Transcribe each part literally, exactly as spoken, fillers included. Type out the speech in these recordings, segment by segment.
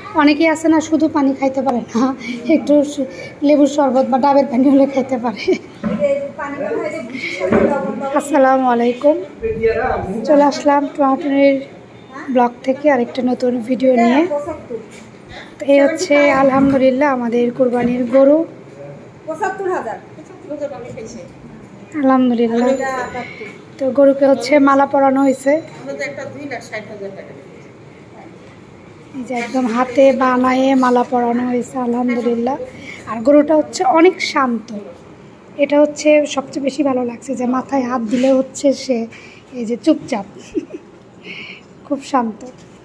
অনেকেই আছে না শুধু পানি খাইতে পারে না, একটু লেবুর শরবত বা ডাবের পানি হলে খাইতে পারে। আসসালামু আলাইকুম, চলে আসলাম টুয়াটুনির ব্লগ থেকে আরেকটা নতুন ভিডিও নিয়ে। তো এই হচ্ছে আলহামদুলিল্লাহ আমাদের কুরবানির গরু। আলহামদুলিল্লাহ, তো গরুকে হচ্ছে মালা পরানো হয়েছে, এই যে একদম হাতে বানায়ে মালা পরানো হয়েছে আলহামদুলিল্লাহ। আর গরুটা হচ্ছে অনেক শান্ত, এটা হচ্ছে সবচেয়ে বেশি ভালো লাগছে যে মাথায় হাত দিলে হচ্ছে সে এই যে চুপচাপ, খুব শান্ত।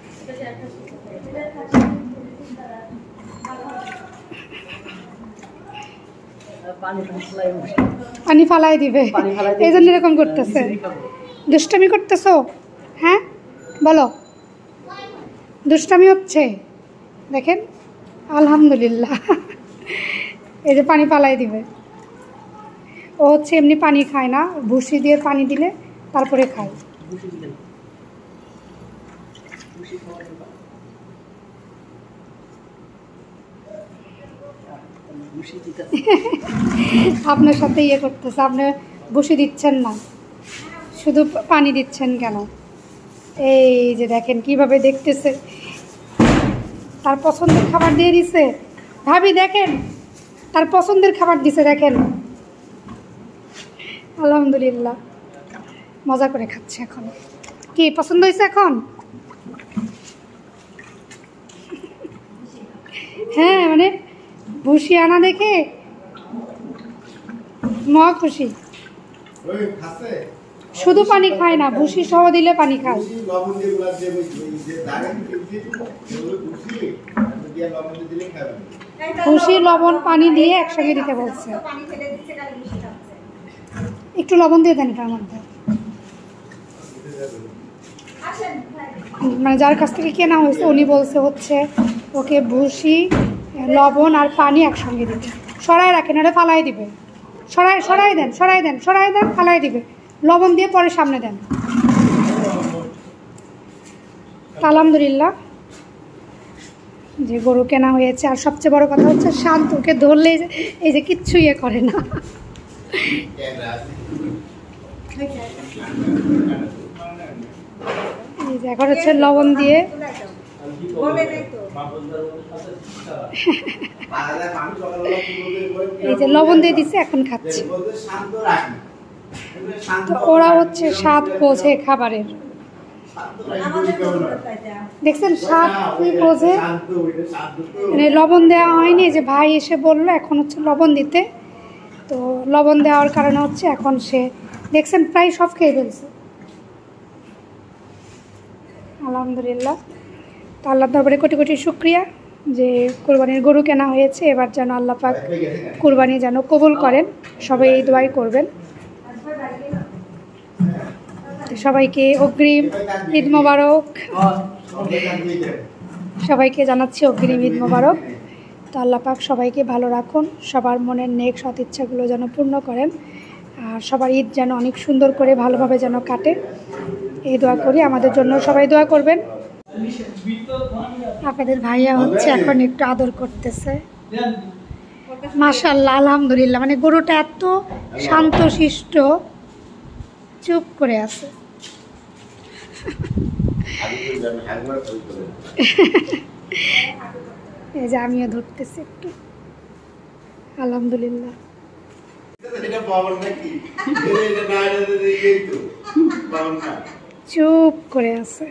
পানি ফালাই দিবে, এই জন্য এরকম করতেছে। দুষ্টামি করতেছো? হ্যাঁ বলো, দুষ্টামি হচ্ছে? দেখেন আলহামদুলিল্লাহ, এই যে পানি ফালাই দিবে। ও হচ্ছে এমনি পানি খায় না, ভুসি দিয়ে পানি দিলে তারপরে খায়। আপনার সাথে ইয়ে করতেছে, আপনি ভুসি দিচ্ছেন না, শুধু পানি দিচ্ছেন কেন? এই যে দেখেন কিভাবে দেখতেছে, তার পছন্দের খাবার দিয়ে দিছে। ভাবি দেখেন, তার পছন্দের খাবার দিছে, দেখেন আলহামদুলিল্লাহ, মজা করে খাচ্ছে। এখন কি পছন্দ হয়েছে? এখন হ্যাঁ, মানে ভুসি আনা দেখে মহা খুশি। শুধু পানি খায় না, ভুসি সহ দিলে পানি খায়। ভুসি লবণ পানি দিয়ে একসঙ্গে দিতে বলছে। একটু লবণ দিয়ে দেন এটার মধ্যে, মানে যার কাছ থেকে কেনা হয়েছে উনি বলছে হচ্ছে ওকে ভুসি লবণ আর পানি একসঙ্গে দিবে। সরাই রাখেন, এটা ফালাই দিবে। সরাই সরাই দেন, সরাই দেন, সরাই দেন, ফালাই দিবে। লবণ দিয়ে পরে সামনে দেন। আলহামদুলিল্লাহ যে গরু কেনা হয়েছে। আর সবচেয়ে বড় কথা হচ্ছে শান্ত, ওকে ধরলে এই যে কিচ্ছু ইয়ে করে না। এই যে এখন হচ্ছে লবণ দিয়ে এই যে লবণ দিয়ে দিচ্ছে, এখন খাচ্ছে। তো ওরা হচ্ছে স্বাদ বোঝে খাবারের, দেখছেন স্বাদ কি বোঝে। মানে লবণ দেওয়া হয়নি, যে ভাই এসে বললো এখন হচ্ছে লবণ দিতে, তো লবণ দেওয়ার কারণে হচ্ছে এখন সে দেখছেন প্রায় সব খেয়ে ফেলছে। আলহামদুলিল্লাহ, তো আল্লাহ দরবারে কোটি কোটি শুকরিয়া যে কুরবানির গরু কেনা হয়েছে। এবার যেন আল্লাহ পাক কুরবানি যেন কবুল করেন, সবাই এই দোয়াই করবেন। সবাইকে অগ্রিম ঈদ মোবারক, সবাইকে জানাচ্ছি অগ্রিম ঈদ মোবারক। তো আল্লাহ পাক সবাইকে ভালো রাখুন, সবার মনের নেক সৎ ইচ্ছাগুলো যেন পূর্ণ করেন, আর সবার ঈদ যেন অনেক সুন্দর করে ভালোভাবে যেন কাটে, এই দোয়া করি। আমাদের জন্য সবাই দোয়া করবেন। আপনাদের ভাইয়া হচ্ছে এখন একটু আদর করতেছে। মাশাআল্লাহ আলহামদুলিল্লাহ, মানে গরুটা এত শান্ত শিষ্ট, চুপ করে আছে। এই যে আমিও ধরতেছি একটু, আলহামদুলিল্লাহ। চুপ করে আছে।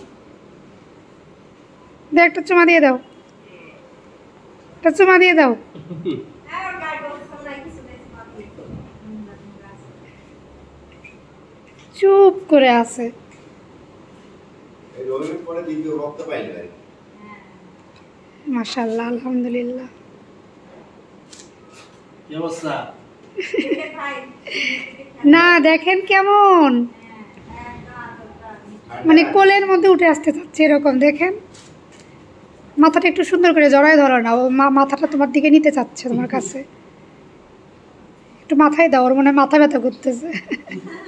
দেখ, একটা চুমা দিয়ে দাও, একটা চুমা দিয়ে দাও। চুপ করে আছে। মাশাআল্লাহ আলহামদুলিল্লাহ। না দেখেন কেমন, মানে কোলের মধ্যে উঠে আসতে চাচ্ছে এরকম। দেখেন মাথাটা একটু সুন্দর করে জড়ায় ধরো না, ও মাথাটা তোমার দিকে নিতে চাচ্ছে তোমার কাছে। একটু মাথায় দাও, ওর মনে হয় মাথা ব্যথা করতেছে।